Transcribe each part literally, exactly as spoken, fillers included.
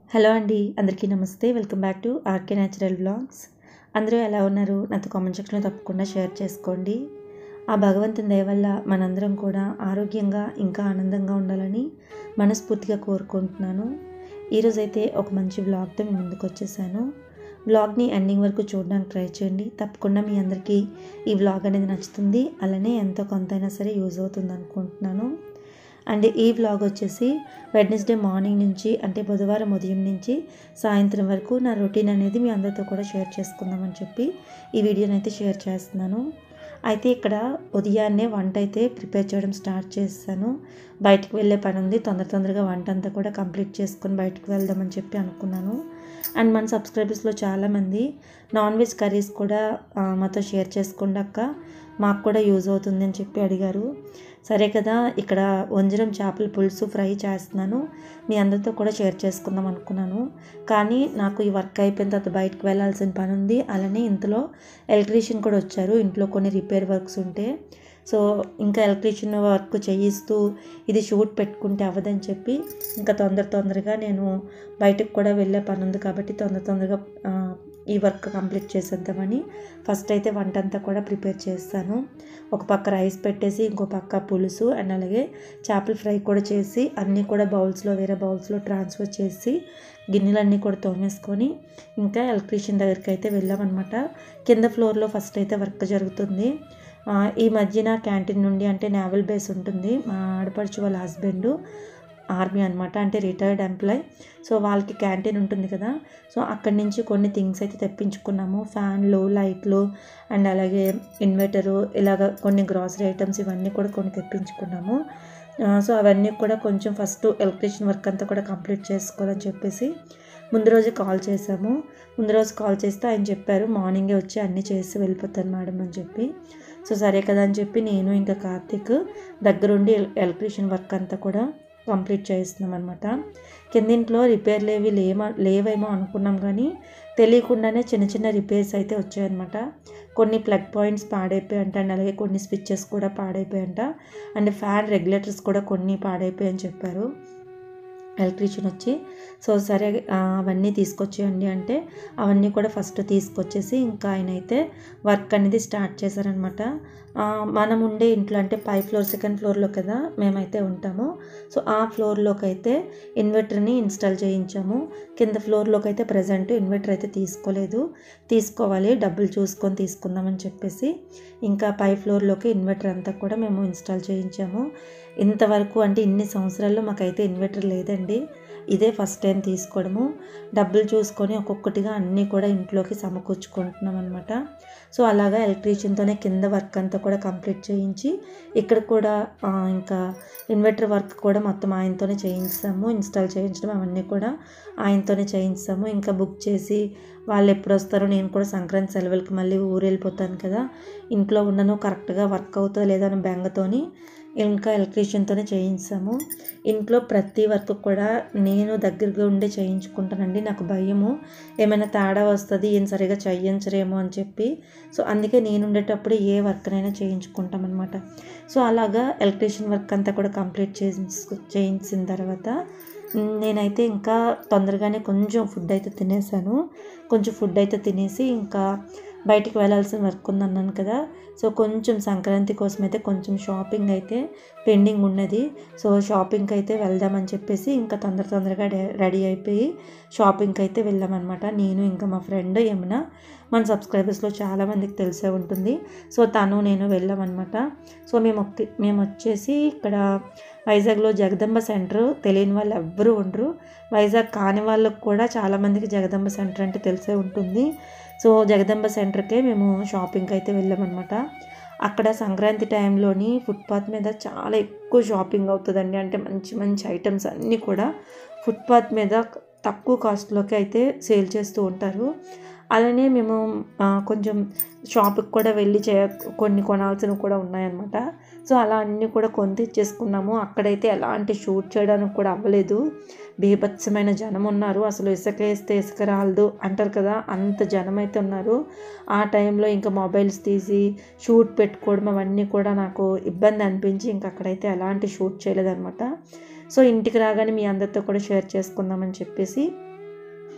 Hello అండి, అందరికీ నమస్తే. Welcome back to RK natural vlogs. అందరూ ఎలా ఉన్నారు? నాతో కామెంట్ సెక్షన్లో తప్పకుండా షేర్ చేసుకోండి. ఆ భగవంతుని దయ వల్ల మనందరం కూడా ఆరోగ్యంగా ఇంకా ఆనందంగా ఉండాలని మనస్ఫూర్తిగా కోరుకుంటున్నాను. ఈరోజైతే ఒక మంచి వ్లాగ్తో మీ ముందుకు వచ్చేసాను. వ్లాగ్ని ఎండింగ్ వరకు చూడడానికి ట్రై చేయండి. తప్పకుండా మీ అందరికీ ఈ వ్లాగ్ అనేది నచ్చుతుంది, అలానే ఎంతో కొంతైనా సరే యూజ్ అవుతుంది అనుకుంటున్నాను. అండ్ ఈ వ్లాగ్ వచ్చేసి వెడ్నెస్డే మార్నింగ్ నుంచి అంటే బుధవారం ఉదయం నుంచి సాయంత్రం వరకు నా రొటీన్ అనేది మీ అందరితో కూడా షేర్ చేసుకుందామని చెప్పి ఈ వీడియోని అయితే షేర్ చేస్తున్నాను. అయితే ఇక్కడ ఉదయాన్నే వంట అయితే ప్రిపేర్ చేయడం స్టార్ట్ చేస్తాను. బయటకు వెళ్ళే పని ఉంది, తొందర తొందరగా వంట అంతా కూడా కంప్లీట్ చేసుకొని బయటకు వెళ్దామని చెప్పి అనుకున్నాను. అండ్ మన సబ్స్క్రైబర్స్లో చాలామంది నాన్ వెజ్ కర్రీస్ కూడా మాతో షేర్ చేసుకోండి అక్క, మాకు కూడా యూజ్ అవుతుంది అని చెప్పి అడిగారు. సరే కదా, ఇక్కడ వంజరం చేపల పులుసు ఫ్రై చేస్తున్నాను, మీ అందరితో కూడా షేర్ చేసుకుందాం అనుకున్నాను. కానీ నాకు ఈ వర్క్ అయిపోయిన తర్వాత బయటకు వెళ్ళాల్సిన పని ఉంది, అలానే ఇంతలో ఎలక్ట్రీషియన్ కూడా వచ్చారు. ఇంట్లో కొన్ని రిపేర్ వర్క్స్ ఉంటే సో ఇంకా ఎలక్ట్రీషియన్ వర్క్ చేయిస్తూ ఇది షూట్ పెట్టుకుంటే అవ్వదని చెప్పి ఇంకా తొందర తొందరగా నేను బయటకు కూడా వెళ్ళే పని ఉంది కాబట్టి తొందర తొందరగా ఈ వర్క్ కంప్లీట్ చేసేద్దామని ఫస్ట్ అయితే వంట అంతా కూడా ప్రిపేర్ చేస్తాను. ఒక పక్క రైస్ పెట్టేసి ఇంకో పక్క పులుసు అండ్ అలాగే చేపల ఫ్రై కూడా చేసి అన్నీ కూడా బౌల్స్లో వేరే బౌల్స్లో ట్రాన్స్ఫర్ చేసి గిన్నెలన్నీ కూడా తోమేసుకొని ఇంకా ఎలక్ట్రీషియన్ దగ్గరికి అయితే వెళ్ళామన్నమాట. కింద ఫ్లోర్లో ఫస్ట్ అయితే వర్క్ జరుగుతుంది. ఈ మధ్యన క్యాంటీన్ నుండి అంటే నేవల్ బేస్ ఉంటుంది, మా ఆడపడుచు వాళ్ళ హస్బెండ్ ఆర్మీ అనమాట, అంటే రిటైర్డ్ ఎంప్లాయ్. సో వాళ్ళకి క్యాంటీన్ ఉంటుంది కదా, సో అక్కడి నుంచి కొన్ని థింగ్స్ అయితే తెప్పించుకున్నాము. ఫ్యాన్లు, లైట్లు అండ్ అలాగే ఇన్వర్టరు, ఇలాగ కొన్ని గ్రాసరీ ఐటమ్స్ ఇవన్నీ కూడా కొన్ని తెప్పించుకున్నాము. సో అవన్నీ కూడా కొంచెం ఫస్ట్ ఎలక్ట్రీషియన్ వర్క్ అంతా కూడా కంప్లీట్ చేసుకోవాలని చెప్పేసి ముందు రోజు కాల్ చేసాము. ముందు రోజు కాల్ చేస్తే ఆయన చెప్పారు మార్నింగే వచ్చి అన్నీ చేసి వెళ్ళిపోతాను మేడం అని చెప్పి. సో సరే కదా అని చెప్పి నేను ఇంకా కార్తీక్ దగ్గరుండి ఎలక్ట్రీషియన్ వర్క్ అంతా కూడా కంప్లీట్ చేస్తున్నాం అనమాట. కిందింట్లో రిపేర్లు ఏవి లేమో లేవేమో అనుకున్నాం, కానీ తెలియకుండానే చిన్న చిన్న రిపేర్స్ అయితే వచ్చాయన్నమాట. కొన్ని ప్లగ్ పాయింట్స్ పాడైపోయాయంట అండ్ అలాగే కొన్ని స్విచ్చెస్ కూడా పాడైపోయాయంట అండ్ ఫ్యాన్ రెగ్యులేటర్స్ కూడా కొన్ని పాడైపోయాయని చెప్పారు ఎలక్ట్రీషియన్ వచ్చి. సో సరే అవన్నీ తీసుకొచ్చేయండి అంటే అవన్నీ కూడా ఫస్ట్ తీసుకొచ్చేసి ఇంకా ఆయన అయితే వర్క్ అనేది స్టార్ట్ చేశారనమాట. మనం ఉండే ఇంట్లో అంటే పై ఫ్లోర్ సెకండ్ ఫ్లోర్లో కదా మేమైతే ఉంటాము. సో ఆ ఫ్లోర్లోకి అయితే ఇన్వర్టర్ని ఇన్స్టాల్ చేయించాము. కింద ఫ్లోర్లోకి అయితే ప్రజెంట్ ఇన్వర్టర్ అయితే తీసుకోలేదు, తీసుకోవాలి, డబ్బులు చూసుకొని తీసుకుందామని చెప్పేసి ఇంకా పై ఫ్లోర్లోకి ఇన్వర్టర్ అంతా కూడా మేము ఇన్స్టాల్ చేయించాము. ఇంతవరకు అంటే ఇన్ని సంవత్సరాల్లో మాకైతే ఇన్వర్టర్ లేదండి, ఇదే ఫస్ట్ టైం తీసుకోవడము. డబ్బులు చూసుకొని ఒక్కొక్కటిగా అన్నీ కూడా ఇంట్లోకి సమకూర్చుకుంటున్నాం అనమాట. సో అలాగా ఎలక్ట్రీషియన్తోనే కింద వర్క్ అంతా కూడా కంప్లీట్ చేయించి ఇక్కడ కూడా ఇంకా ఇన్వర్టర్ వర్క్ కూడా మొత్తం ఆయనతోనే చేయించాము. ఇన్స్టాల్ చేయించడం అవన్నీ కూడా ఆయనతోనే చేయించాము. ఇంకా బుక్ చేసి వాళ్ళు ఎప్పుడు వస్తారో, నేను కూడా సంక్రాంతి సెలవులకి మళ్ళీ ఊరు వెళ్ళిపోతాను కదా, ఇంట్లో ఉండను, కరెక్ట్గా వర్క్ అవుతుందో లేదో అని బెంగతోని ఇంకా ఎలక్ట్రీషియన్తోనే చేయించాము. ఇంట్లో ప్రతి వర్క్ కూడా నేను దగ్గరగా ఉండి చేయించుకుంటానండి, నాకు భయము ఏమైనా తేడా వస్తుంది, ఏం సరిగా చేయించరేమో అని చెప్పి. సో అందుకే నేను ఉండేటప్పుడు ఏ వర్క్నైనా చేయించుకుంటామన్నమాట. సో అలాగా ఎలక్ట్రీషియన్ వర్క్ అంతా కూడా కంప్లీట్ చేయించు చేయించిన తర్వాత నేనైతే ఇంకా తొందరగానే కొంచెం ఫుడ్ అయితే తినేసాను. కొంచెం ఫుడ్ అయితే తినేసి ఇంకా బయటికి వెళ్ళాల్సిన వర్క్ ఉందన్నాను కదా, సో కొంచెం సంక్రాంతి కోసం అయితే కొంచెం షాపింగ్ అయితే పెండింగ్ ఉన్నది. సో షాపింగ్కి అయితే వెళ్దామని చెప్పేసి ఇంకా తొందర తొందరగా రెడీ అయిపోయి షాపింగ్కి అయితే వెళ్ళామన్నమాట. నేను ఇంకా మా ఫ్రెండ్ యమున, మన సబ్స్క్రైబర్స్లో చాలామందికి తెలిసే ఉంటుంది. సో తను నేను వెళ్ళామన్నమాట. సో మేము మేము వచ్చేసి ఇక్కడ వైజాగ్లో జగదంబ సెంటర్ తెలియని వాళ్ళు ఎవ్వరూ ఉండరు, వైజాగ్ కాని వాళ్ళకు కూడా చాలామందికి జగదంబ సెంటర్ అంటే తెలిసే ఉంటుంది. సో జగదంబ సెంటర్కే మేము షాపింగ్కి అయితే వెళ్ళామన్నమాట. అక్కడ సంక్రాంతి టైంలోని ఫుట్పాత్ మీద చాలా ఎక్కువ షాపింగ్ అవుతుందండి, అంటే మంచి మంచి ఐటమ్స్ అన్నీ కూడా ఫుట్పాత్ మీద తక్కువ కాస్ట్లోకి అయితే సేల్ చేస్తూ ఉంటారు. అలానే మేము కొంచెం షాప్కి కూడా వెళ్ళి చే కొన్ని కొనాల్సినవి కూడా ఉన్నాయన్నమాట. సో అలా అన్నీ కూడా కొని తెచ్చేసుకున్నాము. అక్కడైతే ఎలాంటి షూట్ చేయడానికి కూడా అవ్వలేదు, బీభత్సమైన జనం ఉన్నారు, అసలు ఇసుక వేస్తే ఇసుక రాలదు అంటారు కదా, అంత జనం అయితే ఉన్నారు. ఆ టైంలో ఇంకా మొబైల్స్ తీసి షూట్ పెట్టుకోవడం అవన్నీ కూడా నాకు ఇబ్బంది అనిపించి ఇంకా అక్కడైతే ఎలాంటి షూట్ చేయలేదన్నమాట. సో ఇంటికి రాగానే మీ అందరితో కూడా షేర్ చేసుకుందామని చెప్పేసి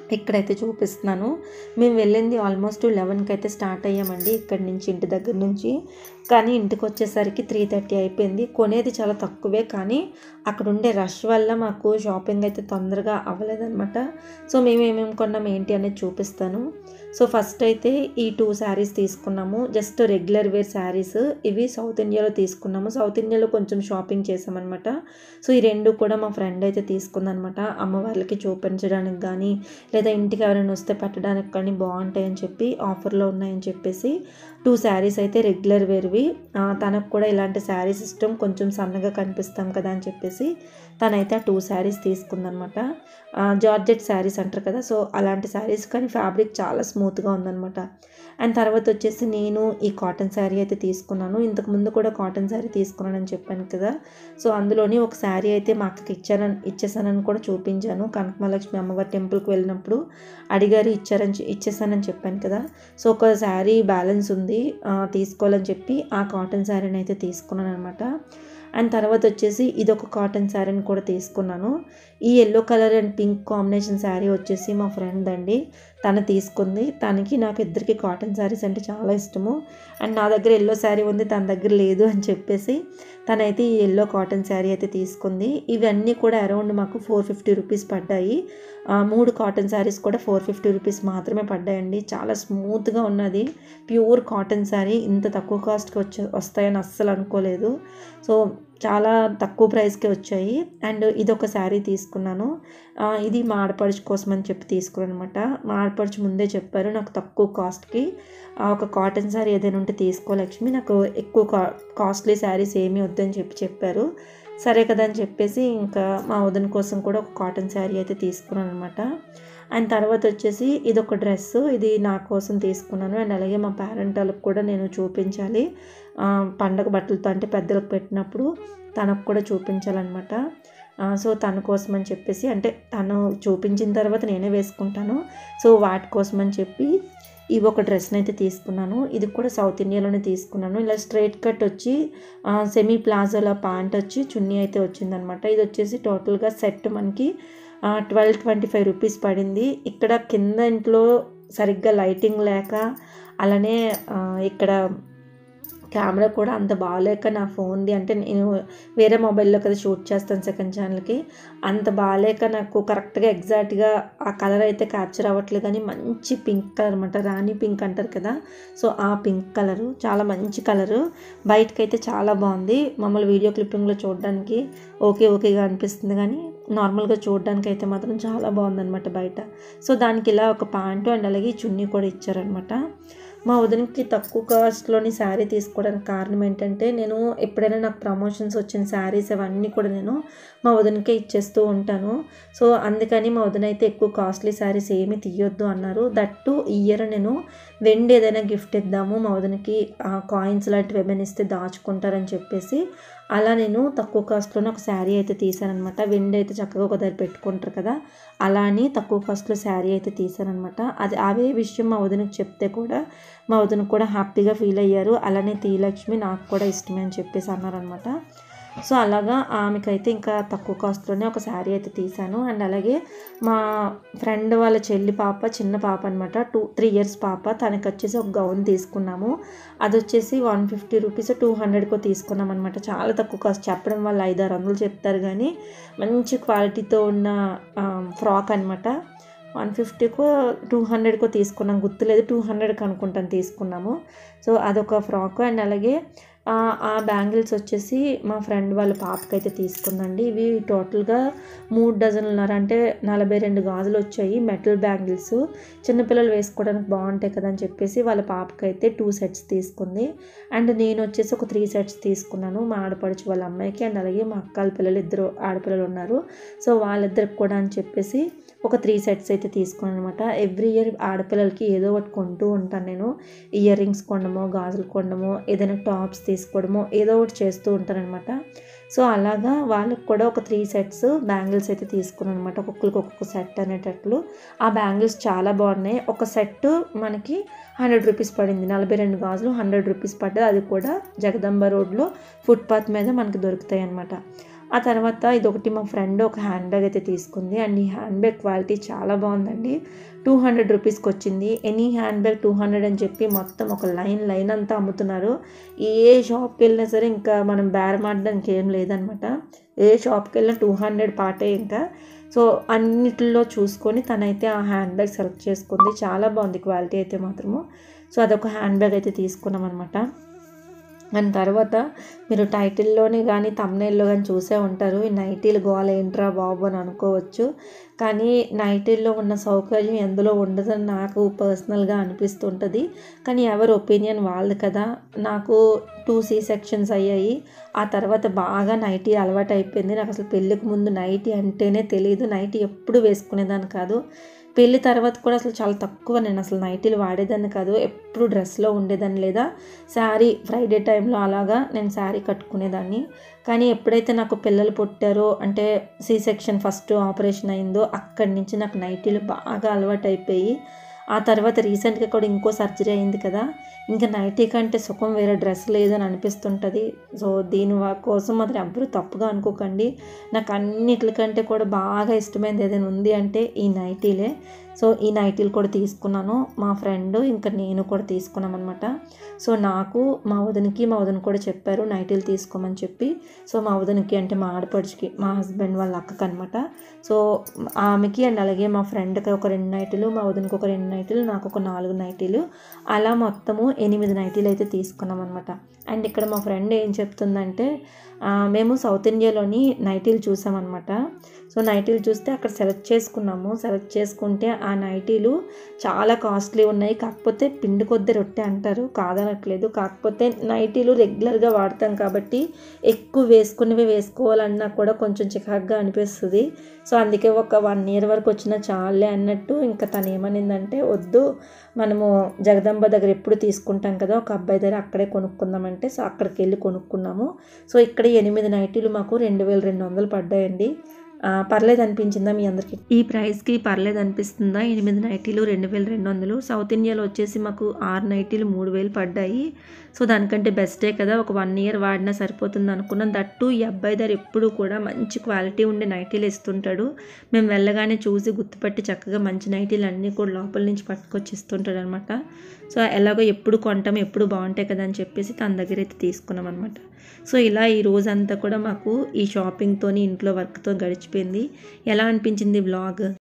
ఇక్కడైతే చూపిస్తున్నాను. మేము వెళ్ళింది ఆల్మోస్ట్ లెవెన్కి అయితే స్టార్ట్ అయ్యామండి ఇక్కడి నుంచి, ఇంటి దగ్గర నుంచి. కానీ ఇంటికి వచ్చేసరికి త్రీ థర్టీ అయిపోయింది. కొనేది చాలా తక్కువే, కానీ అక్కడ ఉండే రష్ వల్ల మాకు షాపింగ్ అయితే తొందరగా అవ్వలేదన్నమాట. సో మేము ఏమేమి కొన్నాం ఏంటి అనేది చూపిస్తాను. సో ఫస్ట్ అయితే ఈ టూ శారీస్ తీసుకున్నాము, జస్ట్ రెగ్యులర్ వేర్ శారీస్. ఇవి సౌత్ ఇండియాలో తీసుకున్నాము. సౌత్ ఇండియాలో కొంచెం షాపింగ్ చేసామన్నమాట. సో ఈ రెండు కూడా మా ఫ్రెండ్ అయితే తీసుకుందనమాట. అమ్మ వాళ్ళకి చూపించడానికి కానీ, లేదా ఇంటికి ఎవరైనా వస్తే పెట్టడానికి కానీ బాగుంటాయని చెప్పి, ఆఫర్లో ఉన్నాయని చెప్పేసి టూ శారీస్ అయితే రెగ్యులర్ వేర్వి. తనకు కూడా ఇలాంటి శారీస్ ఇష్టం, కొంచెం సన్నగా కనిపిస్తాం కదా అని చెప్పేసి తనైతే ఆ టూ శారీస్ తీసుకుందనమాట. జార్జెట్ శారీస్ అంటారు కదా, సో అలాంటి శారీస్, కానీ ఫ్యాబ్రిక్ చాలా స్మూత్గా ఉందనమాట. అండ్ తర్వాత వచ్చేసి నేను ఈ కాటన్ శారీ అయితే తీసుకున్నాను. ఇంతకుముందు కూడా కాటన్ శారీ తీసుకున్నానని చెప్పాను కదా, సో అందులోని ఒక శారీ అయితే మా అక్కకి ఇచ్చానని ఇచ్చేసానని కూడా చూపించాను. కనకమహాలక్ష్మి అమ్మవారి టెంపుల్కి వెళ్ళినప్పుడు అడిగారు, ఇచ్చారని ఇచ్చేసానని చెప్పాను కదా. సో ఒక శారీ బ్యాలెన్స్ ఉంది తీసుకోవాలని చెప్పి ఆ కాటన్ శారీని అయితే తీసుకున్నాను అనమాట. అండ్ తర్వాత వచ్చేసి ఇదొక కాటన్ శారీని కూడా తీసుకున్నాను. ఈ yellow colour and pink combination sari వచ్చేసి మా ఫ్రెండ్ అండి, తను తీసుకుంది. తనకి నాకు ఇద్దరికి కాటన్ శారీస్ అంటే చాలా ఇష్టము. అండ్ నా దగ్గర ఎల్లో శారీ ఉంది, తన దగ్గర లేదు అని చెప్పేసి తనైతే ఈ ఎల్లో కాటన్ శారీ అయితే తీసుకుంది. ఇవన్నీ కూడా అరౌండ్ మాకు ఫోర్ ఫిఫ్టీ రూపీస్ పడ్డాయి. మూడు కాటన్ శారీస్ కూడా ఫోర్ ఫిఫ్టీ రూపీస్ మాత్రమే పడ్డాయండి. చాలా స్మూత్గా ఉన్నది ప్యూర్ కాటన్ శారీ. ఇంత తక్కువ కాస్ట్కి వచ్చే వస్తాయని అస్సలు అనుకోలేదు. సో చాలా తక్కువ ప్రైస్కే వచ్చాయి. అండ్ ఇదొక శారీ తీసుకున్నాను. ఇది మా ఆడపడుచు కోసం అని చెప్పి తీసుకున్నాను అనమాట. మా ఆడపడుచు ముందే చెప్పారు, నాకు తక్కువ కాస్ట్కి ఒక కాటన్ శారీ ఏదైనా ఉంటే తీసుకో లక్ష్మి, నాకు ఎక్కువ కా కాస్ట్లీ శారీస్ ఏమీ వద్దని చెప్పి చెప్పారు. సరే కదా అని చెప్పేసి ఇంకా మా వదిన కోసం కూడా ఒక కాటన్ శారీ అయితే తీసుకున్నాను అనమాట. అండ్ తర్వాత వచ్చేసి ఇదొక డ్రెస్సు, ఇది నా కోసం తీసుకున్నాను. అండ్ అలాగే మా పేరెంట్ వాళ్ళకి కూడా నేను చూపించాలి, పండగ బట్టలతో అంటే పెద్దలకు పెట్టినప్పుడు తనకు కూడా చూపించాలన్నమాట. సో తన కోసం అని చెప్పేసి, అంటే తను చూపించిన తర్వాత నేనే వేసుకుంటాను, సో వాటి కోసం అని చెప్పి ఇవి ఒక డ్రెస్ని అయితే తీసుకున్నాను. ఇది కూడా సౌత్ ఇండియాలోనే తీసుకున్నాను. ఇలా స్ట్రైట్ కట్ వచ్చి సెమీ ప్లాజోలా ప్యాంట్ వచ్చి చున్నీ అయితే వచ్చిందనమాట. ఇది వచ్చేసి టోటల్గా సెట్ మనకి ట్వెల్వ్ ట్వంటీ ఫైవ్ రూపీస్ పడింది. ఇక్కడ కింద ఇంట్లో సరిగ్గా లైటింగ్ లేక, అలానే ఇక్కడ కెమెరా కూడా అంత బాగాలేక నా ఫోన్ది, అంటే నేను వేరే మొబైల్లో కదా షూట్ చేస్తాను సెకండ్ ఛానల్కి, అంత బాగాలేక నాకు కరెక్ట్గా ఎగ్జాక్ట్గా ఆ కలర్ అయితే క్యాప్చర్ అవ్వట్లేదు. కానీ మంచి పింక్ కలర్ అనమాట, రాణి పింక్ అంటారు కదా, సో ఆ పింక్ కలరు చాలా మంచి కలరు. బయటకైతే చాలా బాగుంది. మమ్మల్ని వీడియో క్లిప్పింగ్లో చూడడానికి ఓకే ఓకేగా అనిపిస్తుంది, కానీ నార్మల్గా చూడడానికి అయితే మాత్రం చాలా బాగుందన్నమాట బయట. సో దానికి ఇలా ఒక ప్యాంటు అండ్ అలాగే చున్నీ కూడా ఇచ్చారనమాట. మా వదినకి తక్కువ కాస్ట్లోని శారీ తీసుకోవడానికి కారణం ఏంటంటే, నేను ఎప్పుడైనా నాకు ప్రమోషన్స్ వచ్చిన శారీస్ అవన్నీ కూడా నేను మా వదినకే ఇచ్చేస్తూ ఉంటాను. సో అందుకని మా వదిన అయితే ఎక్కువ కాస్ట్లీ శారీస్ ఏమీ తీయొద్దు అన్నారు. దట్టు ఈ ఇయర్ నేను వెండి ఏదైనా గిఫ్ట్ ఇద్దాము, మా వదినకి కాయిన్స్ లాంటివి ఏమైనా ఇస్తే దాచుకుంటారని చెప్పేసి అలా నేను తక్కువ కాస్ట్లోనే ఒక శారీ అయితే తీసానమాట. వెండి అయితే చక్కగా ఒక దగ్గర పెట్టుకుంటారు కదా, అలా అని తక్కువ కాస్ట్లో శారీ అయితే తీసానమాట. అది అవే విషయం మా వదినకి చెప్తే కూడా మా వదిన కూడా హ్యాపీగా ఫీల్ అయ్యారు. అలానే తీలక్ష్మి నాకు కూడా ఇష్టమే అని చెప్పేసి అన్నారనమాట. సో అలాగా ఆమెకైతే ఇంకా తక్కువ కాస్ట్లోనే ఒక శారీ అయితే తీసాను. అండ్ అలాగే మా ఫ్రెండ్ వాళ్ళ చెల్లి పాప, చిన్న పాప అనమాట, టూ త్రీ ఇయర్స్ పాప, తనకి వచ్చేసి ఒక గౌన్ తీసుకున్నాము. అది వచ్చేసి వన్ ఫిఫ్టీ రూపీస్ టూ హండ్రెడ్కో తీసుకున్నాం అనమాట. చాలా తక్కువ కాస్ట్, చెప్పడం వల్ల ఐదు ఆరు వందలు చెప్తారు, కానీ మంచి క్వాలిటీతో ఉన్న ఫ్రాక్ అనమాట. వన్ ఫిఫ్టీకో టూ హండ్రెడ్కో తీసుకున్నాం, గుర్తులేదు, టూ హండ్రెడ్కి అనుకుంటాను తీసుకున్నాము. సో అదొక ఫ్రాక్. అండ్ అలాగే ఆ బ్యాంగిల్స్ వచ్చేసి మా ఫ్రెండ్ వాళ్ళ పాపకైతే తీసుకుందండి. ఇవి టోటల్గా మూడు డజన్లున్నర, అంటే నలభై రెండు గాజులు వచ్చాయి, మెటల్ బ్యాంగిల్స్. చిన్నపిల్లలు వేసుకోవడానికి బాగుంటాయి కదా అని చెప్పేసి వాళ్ళ పాపకైతే టూ సెట్స్ తీసుకుంది. అండ్ నేను వచ్చేసి ఒక త్రీ సెట్స్ తీసుకున్నాను, మా ఆడపడుచు వాళ్ళ అమ్మాయికి. అండ్ అలాగే మా అక్కల పిల్లలు ఇద్దరు ఆడపిల్లలు ఉన్నారు, సో వాళ్ళిద్దరికి కూడా అని చెప్పేసి ఒక త్రీ సెట్స్ అయితే తీసుకున్నాను అనమాట. ఎవ్రీ ఇయర్ ఆడపిల్లలకి ఏదో ఒకటి కొంటూ ఉంటాను నేను. ఇయర్ రింగ్స్ కొనడమో, గాజులు కొనడమో, ఏదైనా టాప్స్ తీసుకోవడమో ఏదో ఒకటి చేస్తూ ఉంటాను అనమాట. సో అలాగా వాళ్ళకి కూడా ఒక త్రీ సెట్స్ బ్యాంగిల్స్ అయితే తీసుకున్నాను అనమాట, ఒక్కొక్కరికి ఒక్కొక్క సెట్ అనేటట్లు. ఆ బ్యాంగిల్స్ చాలా బాగున్నాయి. ఒక సెట్ మనకి హండ్రెడ్ రూపీస్ పడింది, నలభై రెండు గాజులు హండ్రెడ్ రూపీస్ పడ్డది. అది కూడా జగదంబ రోడ్లో ఫుట్పాత్ మీద మనకి దొరుకుతాయి అన్నమాట. ఆ తర్వాత ఇదొకటి మా ఫ్రెండ్ ఒక హ్యాండ్ బ్యాగ్ అయితే తీసుకుంది. అండ్ ఈ హ్యాండ్ బ్యాగ్ క్వాలిటీ చాలా బాగుందండి. టూ హండ్రెడ్ రూపీస్కి వచ్చింది. Any hand bag two hundred అని చెప్పి మొత్తం ఒక లైన్ లైన్ అంతా అమ్ముతున్నారు. ఏ షాప్కి వెళ్ళినా సరే ఇంకా మనం బేరం ఆడడానికి ఏం లేదనమాట. ఏ షాప్కి వెళ్ళినా టూ హండ్రెడ్ పాటే ఇంకా. సో అన్నిటిలో చూసుకొని తనైతే ఆ హ్యాండ్ బ్యాగ్ సెలెక్ట్ చేసుకుంది. చాలా బాగుంది క్వాలిటీ అయితే మాత్రము. సో అదొక హ్యాండ్ బ్యాగ్ అయితే తీసుకున్నాం అనమాట. అండ్ తర్వాత మీరు టైటిల్లోని కానీ తమ్నైల్లో కానీ చూసే ఉంటారు, ఈ నైటీలు గోల ఏంట్రా బాబు అని అనుకోవచ్చు. కానీ నైటీల్లో ఉన్న సౌకర్యం ఎందులో ఉండదని నాకు పర్సనల్గా అనిపిస్తుంటుంది. కానీ ఎవరి ఒపీనియన్ వాళ్ళది కదా. నాకు టూ సీ సెక్షన్స్ అయ్యాయి. ఆ తర్వాత బాగా నైటీ అలవాటు అయిపోయింది. నాకు అసలు పెళ్ళికి ముందు నైటీ అంటేనే తెలియదు. నైటీ ఎప్పుడు వేసుకునేదాన్ని కాదు. పెళ్ళి తర్వాత కూడా అసలు చాలా తక్కువ నేను అసలు నైటీలు వాడేదాన్ని కాదు. ఎప్పుడు డ్రెస్లో ఉండేదాన్ని లేదా శారీ ఫ్రైడే టైంలో అలాగా నేను శారీ కట్టుకునేదాన్ని. కానీ ఎప్పుడైతే నాకు పిల్లలు పుట్టారో అంటే సి సెక్షన్ ఫస్ట్ ఆపరేషన్ అయిందో అక్కడి నుంచి నాకు నైటీలు బాగా అలవాటు అయిపోయి ఆ తర్వాత రీసెంట్గా కూడా ఇంకో సర్జరీ అయింది కదా, ఇంకా నైటీ కంటే సుఖం వేరే డ్రెస్ లేదని అనిపిస్తుంటుంది. సో దీని కోసం మాత్రం ఎవ్వరూ తప్పుగా అనుకోకండి. నాకు అన్నిటికంటే కూడా బాగా ఇష్టమైనది ఏదైనా ఉంది అంటే ఈ నైటీలే. సో ఈ నైటీలు కూడా తీసుకున్నాను. మా ఫ్రెండ్ ఇంకా నేను కూడా తీసుకున్నాం అనమాట. సో నాకు మా వదినకి మా వదిన కూడా చెప్పారు నైటీలు తీసుకోమని చెప్పి. సో మా వదినకి అంటే మా ఆడపడుచుకి మా హస్బెండ్ వాళ్ళ అక్కకి అనమాట. సో ఆమెకి అండ్ అలాగే మా ఫ్రెండ్కి ఒక రెండు నైటీలు, మా వదినకి ఒక రెండు నైటీలు, నాకు ఒక నాలుగు నైటీలు, అలా మొత్తము ఎనిమిది నైటీలు అయితే తీసుకున్నాం అనమాట. అండ్ ఇక్కడ మా ఫ్రెండ్ ఏం చెప్తుందంటే మేము సౌత్ ఇండియాలోని నైటీలు చూసామన్నమాట. సో నైటీలు చూస్తే అక్కడ సెలెక్ట్ చేసుకున్నాము. సెలెక్ట్ చేసుకుంటే ఆ నైటీలు చాలా కాస్ట్లీ ఉన్నాయి. కాకపోతే పిండి కొద్ది రొట్టె అంటారు, కాదనట్లేదు. కాకపోతే నైటీలు రెగ్యులర్గా వాడతాం కాబట్టి ఎక్కువ వేసుకునేవి వేసుకోవాలన్నా కూడా కొంచెం చికాగ్గా అనిపిస్తుంది. సో అందుకే ఒక వన్ ఇయర్ వరకు వచ్చినా చాలే అన్నట్టు ఇంకా తను ఏమనిందంటే వద్దు మనము జగదంబ దగ్గర ఎప్పుడు తీసుకుంటాం కదా ఒక అబ్బాయి దగ్గర అక్కడే కొనుక్కుందామంటే సో అక్కడికి వెళ్ళి కొనుక్కున్నాము. సో ఇక్కడ ఎనిమిది నైటీలు మాకు రెండు వేల రెండు వందలు పడ్డాయండి. పర్లేదు అనిపించిందా మీ అందరికీ? ఈ ప్రైస్కి పర్లేదు అనిపిస్తుందా? ఎనిమిది నైటీలు రెండు వేల రెండు వందలు. సౌత్ ఇండియాలో వచ్చేసి మాకు ఆరు నైటీలు మూడు వేలు పడ్డాయి. సో దానికంటే బెస్టే కదా, ఒక వన్ ఇయర్ వాడినా సరిపోతుంది అనుకున్నాను. దట్టు ఈ అబ్బాయి దగ్గర ఎప్పుడు కూడా మంచి క్వాలిటీ ఉండే నైటీలు ఇస్తుంటాడు. మేము వెళ్ళగానే చూసి గుర్తుపట్టి చక్కగా మంచి నైటీలు అన్నీ కూడా లోపల నుంచి పట్టుకొచ్చి ఇస్తుంటాడు అనమాట. సో ఎలాగో ఎప్పుడు కొంటాం ఎప్పుడు బాగుంటాయి కదా అని చెప్పేసి తన దగ్గర అయితే తీసుకున్నాం అనమాట. సో ఇలా ఈ రోజంతా కూడా మాకు ఈ షాపింగ్తోని ఇంట్లో వర్క్తో గడిచిపోయింది. ఎలా అనిపించింది వ్లాగ్?